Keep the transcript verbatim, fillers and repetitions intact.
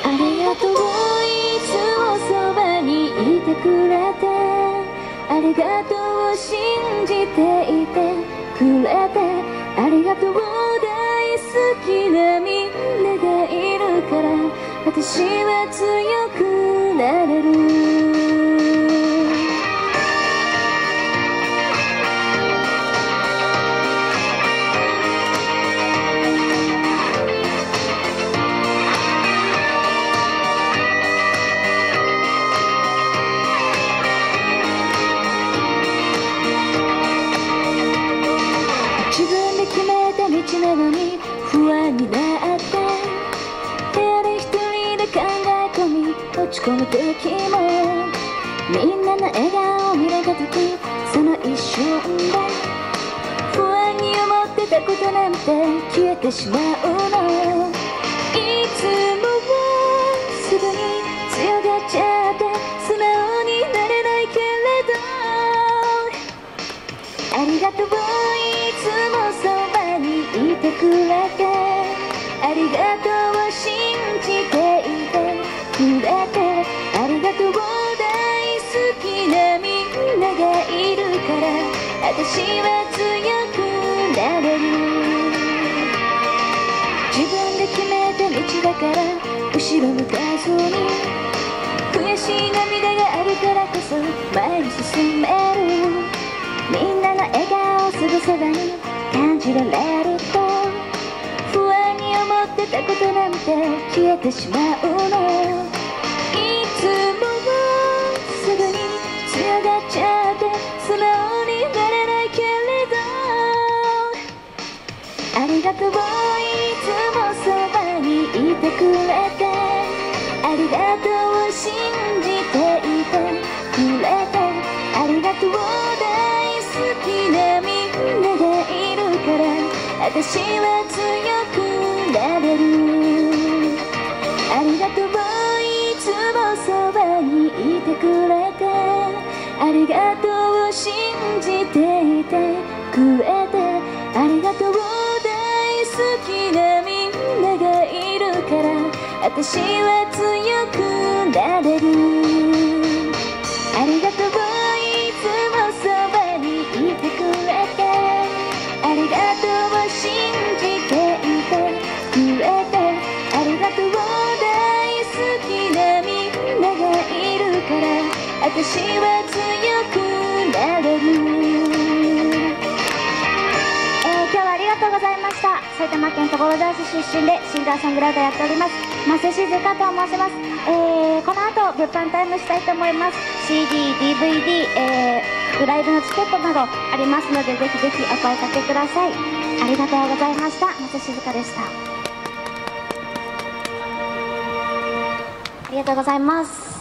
ありがとう、いつもそばにいてくれて、ありがとう、信じていてくれて、ありがとう、大好きなみんながいるから、私は強くなれる。道なのに不安になって、部屋で一人で考え込み落ち込む時も、みんなの笑顔を見れた時、その一瞬で不安に思ってたことなんて消えてしまうの。いつもすぐに強がっちゃって素直になれないけれど、ありがとう、いつもそばにいてくれて、ありがとう、信じていてくれて、ありがとう、大好きなみんながいるから、私は強くなれる。自分で決めた道だから後ろ向かずに、悔しい涙があるからこそ前に進める。みんなの笑顔をすぐそばに感じられると、不安に思ってたことなんて消えてしまうの。いつもすぐに強がっちゃって素直になれないけれど、ありがとう、いつもそばにいてくれて、ありがとう、信じていてくれて、ありがとう、好きなみんながいるから、私は強くなれる。ありがとう、いつもそばにいてくれて、ありがとう、信じていてくれて、ありがとう、大好きなみんながいるから、私は強くなれる。ありがとう、いつもそばにいてくれて、ありがとう、信じていてくれて、ありがとう、大好きなみんながいるから、私は強くなれる。えー、今日はありがとうございました。埼玉県所沢市出身でシンガーソングライターやっております増静香と申します。えー、この後物販タイムしたいと思います。 シーディー、ディーブイディー、えー、ライブのチケットなどありますので、ぜひぜひお声かけください。ありがとうございました。増静香でした。ありがとうございます。